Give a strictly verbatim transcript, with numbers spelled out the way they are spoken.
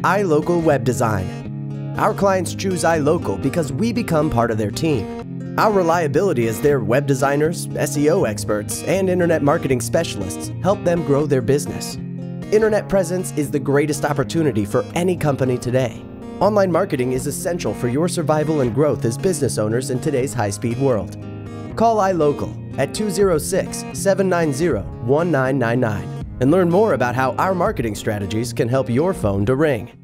iLocal Web Design. Our clients choose iLocal because we become part of their team. Our reliability as their web designers, S E O experts, and internet marketing specialists help them grow their business. Internet presence is the greatest opportunity for any company today. Online marketing is essential for your survival and growth as business owners in today's high-speed world. Call iLocal at two zero six, seven nine zero, one nine nine nine and learn more about how our marketing strategies can help your phone to ring.